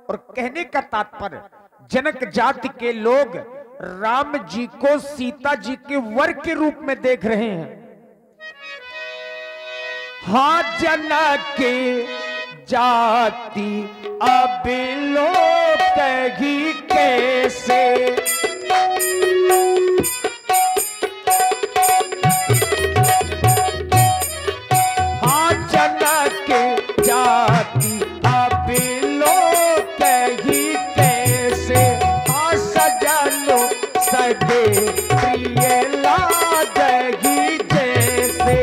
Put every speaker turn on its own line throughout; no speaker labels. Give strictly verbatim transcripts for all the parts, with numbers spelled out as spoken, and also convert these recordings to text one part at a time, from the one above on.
और कहने का तात्पर्य जनक जाति के लोग राम जी को सीता जी के वर के रूप में देख रहे हैं। हाँ जनक जाति अब लोग कही कैसे, हाँ जनक जाति अब लोग कही कैसे, हाँ सजनो सगे प्रिय लागी जैसे।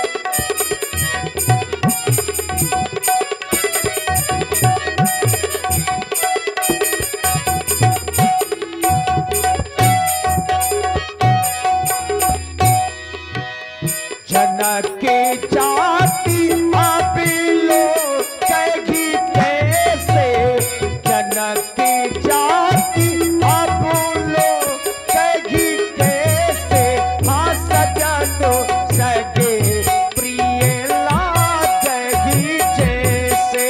जनक जाति अब लोग कही कैसे, जनक जाति अब लोग कही कैसे, हाँ सजनो सगे प्रिय लागी जैसे।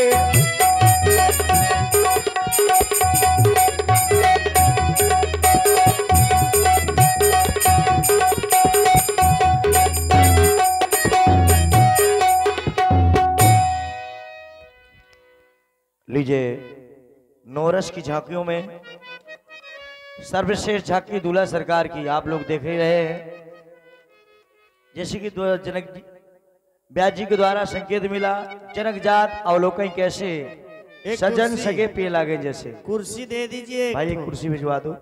लीजिए, नौरस की झांकियों में सर्वश्रेष्ठ झांकी दूल्हा सरकार की आप लोग देख ही रहे हैं। जैसे कि जनक जी व्यास जी के द्वारा संकेत मिला, जनक जात अवलोकन कैसे, सजन सगे पे लागे जैसे।
कुर्सी दे दीजिए
भाई, एक कुर्सी भिजवा दो।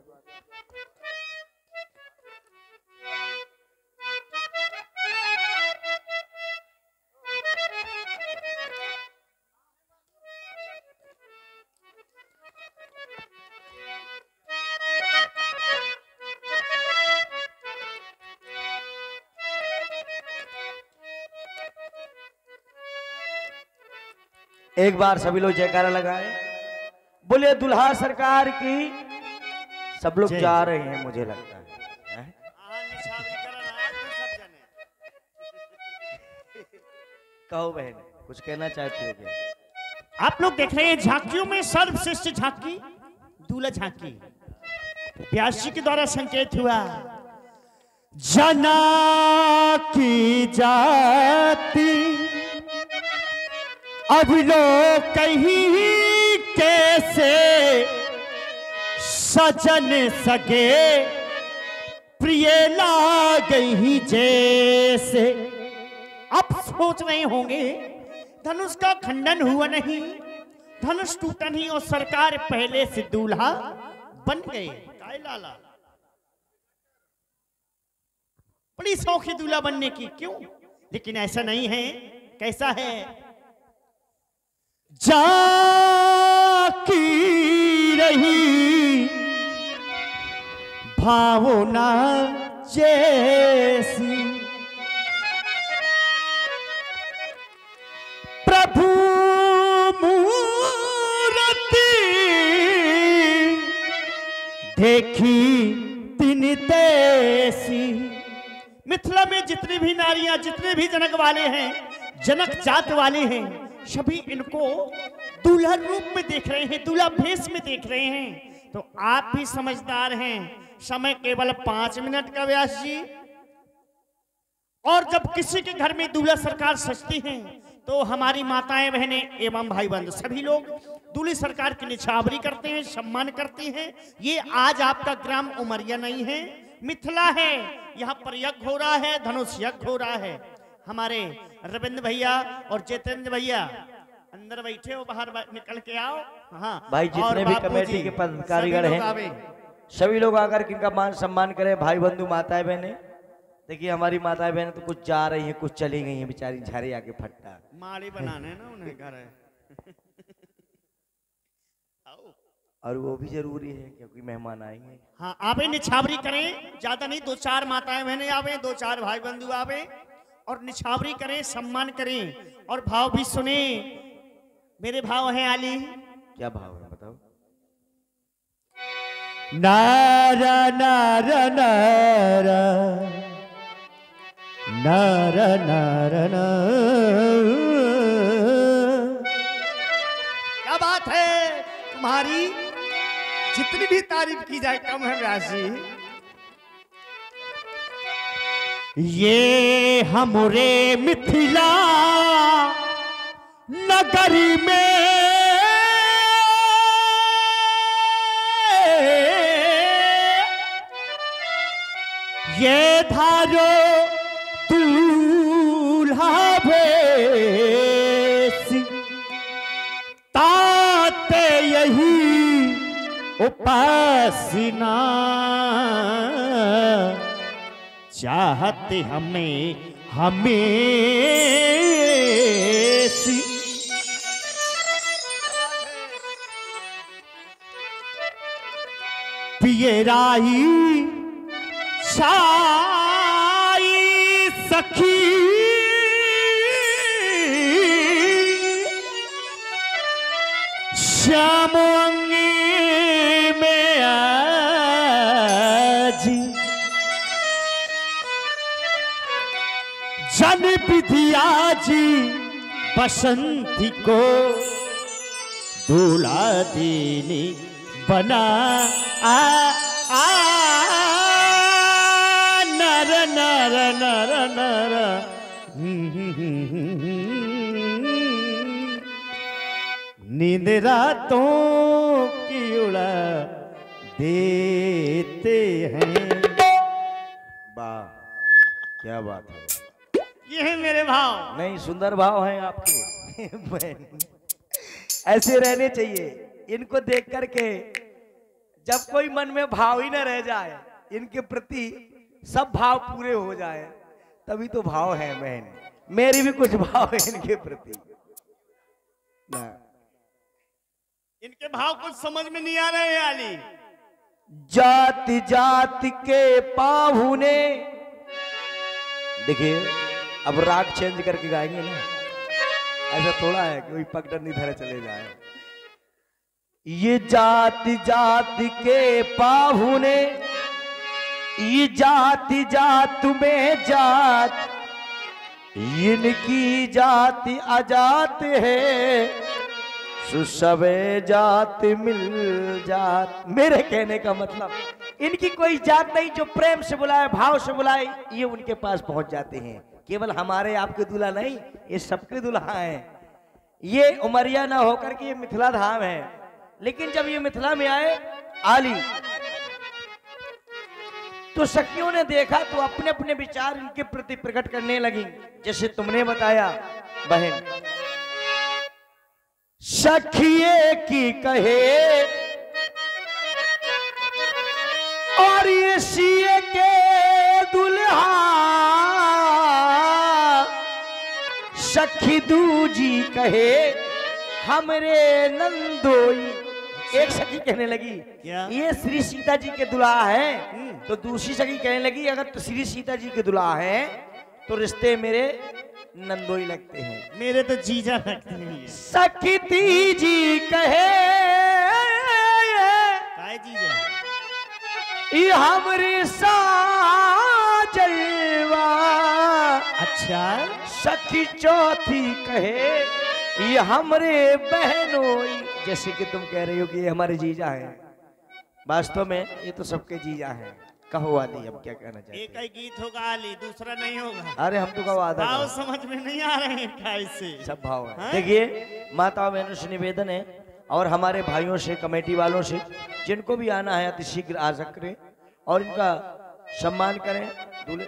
एक बार सभी लोग जयकारा लगाए, बोले दुल्हा सरकार की। सब लोग जा रहे हैं मुझे लगता है, है? कहो बहन, कुछ कहना चाहती हो क्या?
आप लोग देख रहे हैं झांकियों में सर्वश्रेष्ठ झांकी दूल्हा झांकी। व्यास जी के द्वारा संकेत हुआ, जना की जाति अब लोग कहीं कैसे, सजन सगे प्रिय लागही जैसे। अब सोच रहे होंगे धनुष का खंडन हुआ नहीं, धनुष टूटा नहीं और सरकार पहले से दूल्हा बन गए। काय लाला, बड़ी शौकी दूल्हा बनने की, क्यों? लेकिन ऐसा नहीं है। कैसा है? जाकी रही भावना जैसी, प्रभु मूर्ति देखी तिन तैसी। मिथिला में जितनी भी नारियां, जितने भी जनक वाले हैं, जनक जात वाले हैं, सभी इनको दूल्हा रूप में देख रहे हैं, दूल्हा भेष में देख रहे हैं। तो आप भी समझदार हैं, समय केवल पांच मिनट का व्यास जी। और जब किसी के घर में दूल्हा सरकार सजती हैं तो हमारी माताएं बहनें एवं भाई बंधु सभी लोग दूल्हे सरकार की निछावरी करते हैं, सम्मान करते हैं। ये आज आपका ग्राम उमरिया नहीं है, मिथिला है। यहाँ पर यज्ञ हो रहा है, धनुष यज्ञ हो रहा है। हमारे रविंद्र भैया और जितेंद्र भैया अंदर बैठे हो, बाहर निकल के आओ। हाँ
भाई, जितने भी कमेटी के पदाधिकारीगण हैं सभी लोग आकर इनका मान सम्मान करें। भाई बंधु माताएं बहने, देखिए हमारी माताएं बहने तो कुछ जा रही हैं, कुछ चली गई हैं बेचारी, झाड़ी आके फटता
माड़ी बनाने ना उन्हें घर है।
और वो भी जरूरी है क्योंकि मेहमान आएंगे।
हाँ, आवे निछावरी करें, ज्यादा नहीं, दो चार माताएं बहने आवे, दो चार भाई बंधु आवे और निछावरी करें, सम्मान करें और भाव भी सुने। मेरे भाव हैं आली।
क्या भाव है बताओ?
नारा नारा नारा नारा नारा नारा। क्या बात है, तुम्हारी जितनी भी तारीफ की जाए कम है व्यास जी। ये हमरे मिथिला नगरी में ये धारो दूल्हा भेसी ताते यही उपासना चाहते हमें हमें सी। पिए राई छाई सखी श्याम अंगी में आजी जन विधिया जी बसंती को दूल्हा दीनी बना आ, आ नर नर नर नर नींद रातों की उड़ा देते हैं।
वाह क्या बात है।
ये है मेरे भाव।
नहीं सुंदर भाव हैं आपके। ऐसे रहने चाहिए। इनको देख करके जब कोई मन में भाव ही न रह जाए, इनके प्रति सब भाव पूरे हो जाए, तभी तो भाव है बहन। मेरी भी कुछ भाव है इनके प्रति ना।
इनके भाव कुछ समझ में नहीं आ रहे हैं आली।
जाति जाति के पाहुने, देखिए अब राग चेंज करके गाएंगे ना, ऐसा थोड़ा है कि कोई पगडर नहीं धरे चले जाए। ये जाति जाति के पाहुने, ये जाति जात में जात, इनकी जाति अजात है, सुसवे जात मिल जात। मेरे कहने का मतलब इनकी कोई जात नहीं, जो प्रेम से बुलाए भाव से बुलाए ये उनके पास पहुंच जाते हैं। केवल हमारे आपके दूल्हा नहीं, ये सबके दूल्हा हैं। ये उमरिया ना होकर के ये मिथिला धाम है, लेकिन जब ये मिथिला में आए आली तो सखियों ने देखा तो अपने अपने विचार इनके प्रति प्रकट करने लगी। जैसे तुमने बताया बहन, सखिए की कहे और ये सीए के दुल्हा, सखी दूजी कहे हमरे नंदोई। एक सखी कहने लगी
क्या?
ये श्री सीता जी के दुल्हा है, तो दूसरी सखी कहने लगी अगर तो श्री सीता जी के दुल्हा है तो रिश्ते मेरे नंदोई लगते हैं,
मेरे तो जीजा लगते हैं।
सखी तीजी कहे
काय जीजा?
ये हमरी साजलवा।
अच्छा।
सखी चौथी कहे ये हमरे बहनोई। जैसे कि तुम कह रही हो कि ये हमारे जीजा हैं, वास्तव में ये तो सबके जीजा हैं। कहो आली अब क्या कहना चाहिए?
एक ही गीत होगा आली, दूसरा नहीं होगा।
अरे हम तो का वादा
भाव समझ में नहीं आ रहे हैं कैसे?
सब भाव है। देखिए माता बहनों से निवेदन है और हमारे भाइयों से, कमेटी वालों से, जिनको भी आना है अति शीघ्र आ सकते और इनका सम्मान करें। दूल्हे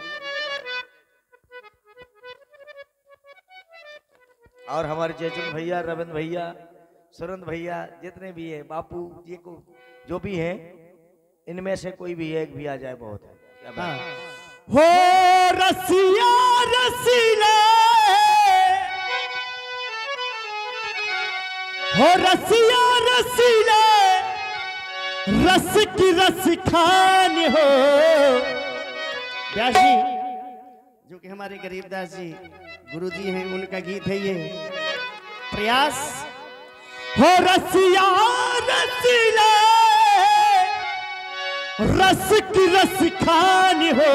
और हमारे जयचंद भैया, रविंद्र भैया, सुरेंद्र भैया, जितने भी है, बापू जी को जो भी है, इनमें से कोई भी एक भी आ जाए बहुत है। क्या बात है?
हो रसिया रसीले, हो रसिया रसीले, रस की रस खान हो। व्यास जी जो कि हमारे गरीबदास जी गुरु जी हैं, उनका गीत है ये प्रयास। हो रसिया रसीले, रस की रस खान हो,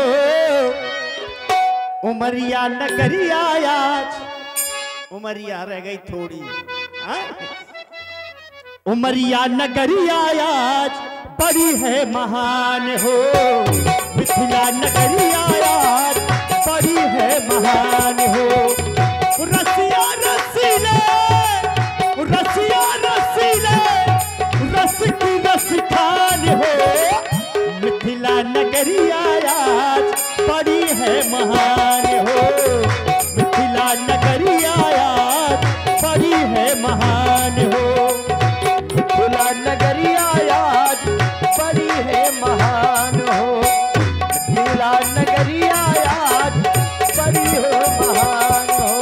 उमरिया नगरिया आज उमरिया रह गई थोड़ी। हाँ? उमरिया नगरिया आज बड़ी है महान हो, मिथिला नगरिया आज बड़ी है महान हो। रसिया रसीले रसिया रसीले रस की रस खान हो, मिथिला नगरिया आज बड़ी है महान हो, मिथिला नगरिया आज बड़ी है महान हो,
मिथिला नगरिया आज बड़ी है महान हो, मिथिला नगरिया आज बड़ी है महान हो।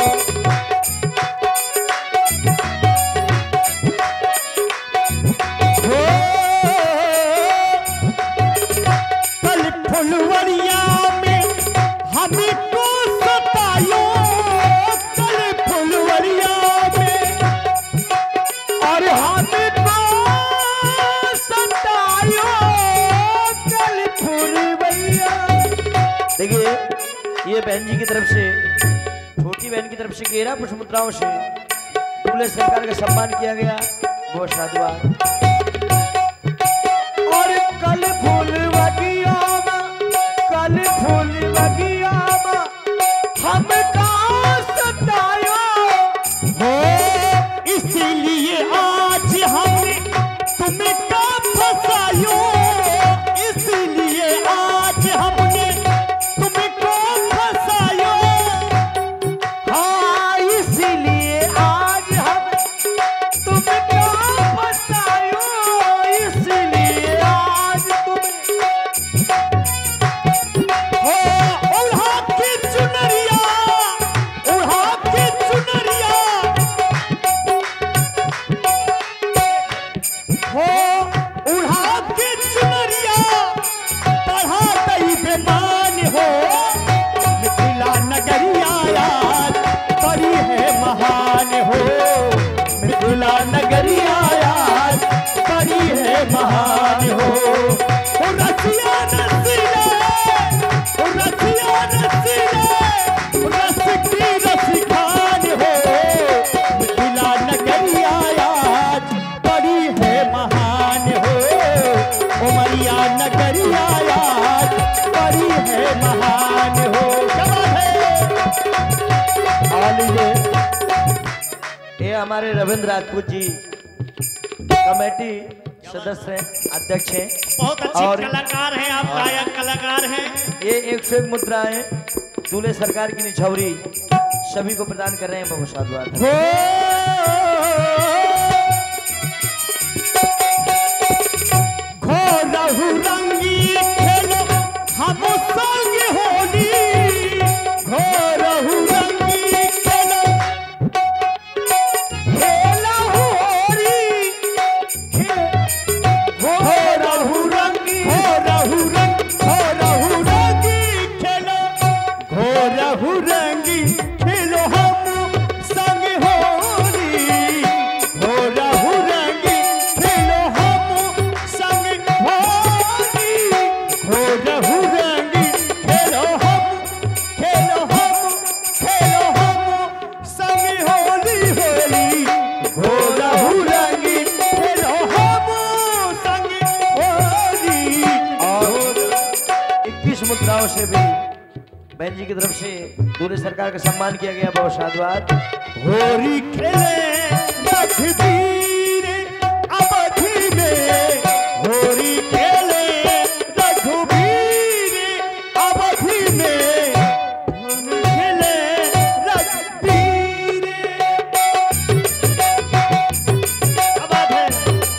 कल फुलवरिया में हमको सतायो, कल फुलवरिया में और हमको सतायो, कल फुलवरिया।
देखिए ये बहन जी की तरफ से, छोटी बहन की तरफ से गेरा पुष्प मुद्राओं से दूल्हे सरकार का सम्मान किया गया, बहुत साधुवाद।
और कल फूल बगिया कल फूल बगिया हम का सतायो
हो, इसीलिए आज हमने तुम्हें का फसायो, इसीलिए आज हमने तुम्हें को फसायो।
हाँ इसीलिए आज हम तुम्हें का फसायो, इसलिए आज तुम्हें
हो उड़ा के चुनरिया, उड़ा के चुनरिया हो, उड़ा के चुनरिया बढ़ा दई बेमान हो, मिथिला नगरिया आज बड़ी है महान हो, मिथिला नगरिया आज बड़ी है महान हो। ओ रसिया रसीले ओ रसिया रसीले रस की रस खान हो, मिथिला नगरिया आज बड़ी है महान हो, उमरिया नगरिया आज बड़ी है महान हो। क्या बात है?
आ लीजिए, ये हमारे रविंद्र राजपूत जी कमेटी सदस्य हैं, अध्यक्ष हैं,
बहुत अच्छे
और
कलाकार हैं आप, गायक कलाकार हैं।
ये एक सौ एक मुद्राएं दूल्हे सरकार की निछावरी सभी को प्रदान कर रहे हैं, बहुत साधुवाद।
घोरहु रंगी खेलो हम संग होली, घोरहु रंगी खेलो
खेला होरी
घोरहु रंगी घोरहु रंग घोरहु रंगी खेलो, घोरहु रंगी खेलो हम संग होली, घोरहु रंगी खेलो हम संग होली, घोरहु रंगी खेलो हम खेलो हम खेलो हम संग होली होली, घोरहु रंगी खेलो हम संग होली।
और इक्कीस मुद्राओं से भी बहन जी की तरफ से दूल्हे सरकार का सम्मान किया गया, बहुत साधुवाद।
होरी खेले रघुवीर अवधि में, होरी खेले रघुवीर अवधि में, होरी खेले रघुवीर। क्या बात है?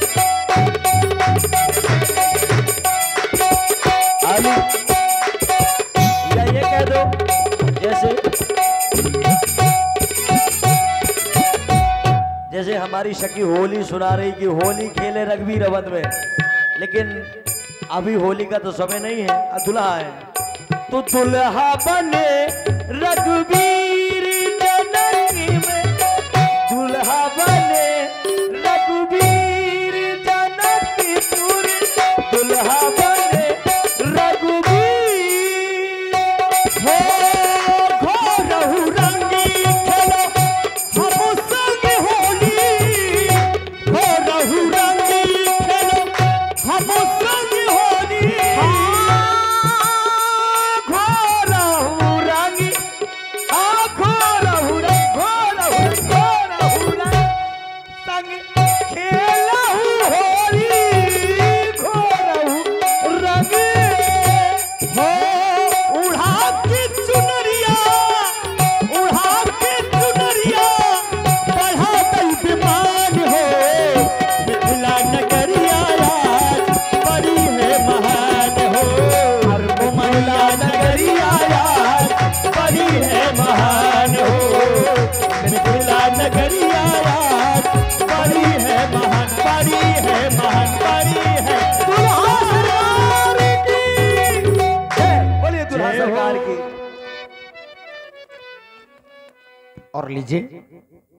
आलू या ये कह दो जैसे जैसे हमारी सखी होली सुना रही कि होली खेले रघुवीर अवध में, लेकिन अभी होली का तो समय नहीं है, अब दुल्हा है, तो दुल्हा बने रघुवीर जननी में, दुल्हा बने रघुवीर जनकपुर, दुल्हा बने रघुवीर।
हो घोरहु रंगी खेलो हम संग होली, घोरहु
रंग खेलहु होली घोरहु रंग
हो उड़ा के चुनरिया उड़ा के चुनरिया बढ़ा दई विमान हो मिथिला नगरिया आज बड़ी है महान हो
हर
मिथिला नगरिया आज बड़ी है महान हो मिथिला नगरिया आज बड़ी है महान बड़ी है महान बड़ी है दुल्हा सरकार की
बोलिए दुल्हा
जय हो।
सरकार की। और लीजिए